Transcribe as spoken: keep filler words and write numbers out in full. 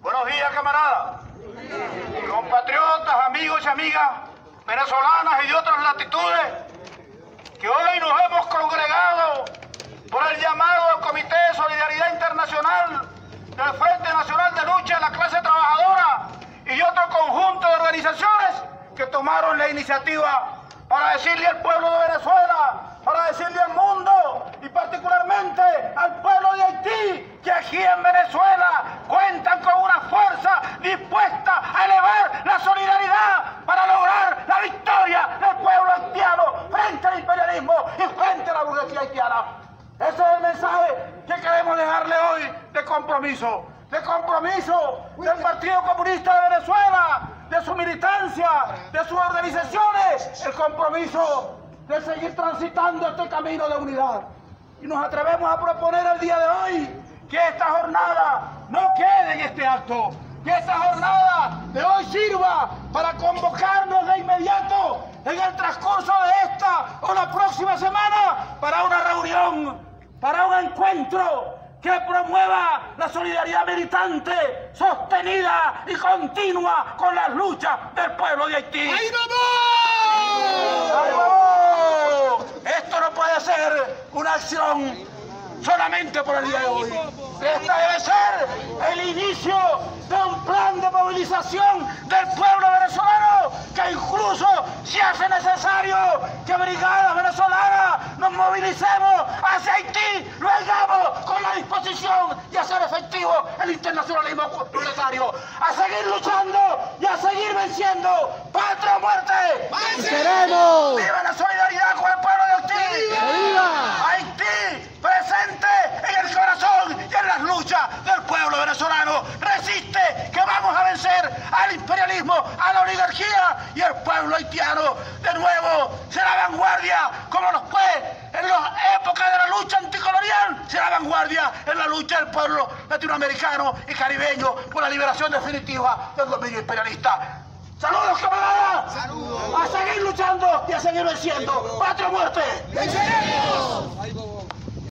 Buenos días, camaradas, compatriotas, amigos y amigas venezolanas y de otras latitudes, que hoy nos hemos congregado por el llamado al Comité de Solidaridad Internacional del Frente Nacional de Lucha de la Clase Trabajadora y otro conjunto de organizaciones que tomaron la iniciativa para decirle al pueblo de Venezuela, para decirle al mundo y particularmente al pueblo de Haití, que aquí en Venezuela cuentan con una fuerza dispuesta a elevar la solidaridad para lograr la victoria del pueblo haitiano frente al imperialismo y frente a la burguesía haitiana. Ese es el mensaje que queremos dejarle hoy de compromiso, de compromiso del Partido Comunista de Venezuela, de su militancia, de sus organizaciones, el compromiso de seguir transitando este camino de unidad. Y nos atrevemos a proponer el día de hoy que esta jornada no quede en este acto, que esta jornada de hoy sirva para convocarnos de inmediato en el transcurso de esta o la próxima semana para una reunión, para un encuentro que promueva la solidaridad militante, sostenida y continua con las luchas del pueblo de Haití. ¡Ahí vamos! ¡Ahí vamos! Esto no puede ser una acción solamente por el día de hoy. Esta debe ser el inicio de un plan de movilización del pueblo venezolano, que incluso si hace necesario que brigadas venezolanas nos movilicemos hacia Haití, lo hagamos con la disposición de hacer efectivo el internacionalismo proletario, a seguir luchando y a seguir venciendo. ¡Patria o muerte! ¡Venceremos! ¡Viva la solidaridad con el pueblo de Haití! ¡Viva! Haití presente en el corazón y en las luchas del pueblo venezolano. Resiste, que vamos a vencer al imperialismo, a la oligarquía, y el pueblo haitiano de nuevo será vanguardia, como lo fue en la época de la lucha anticolonial, será vanguardia en la lucha del pueblo latinoamericano y caribeño por la liberación definitiva del dominio imperialista. ¡Saludos, camaradas! ¡Saludos! A seguir luchando y a seguir venciendo. ¡Patria o muerte! ¡Venceremos!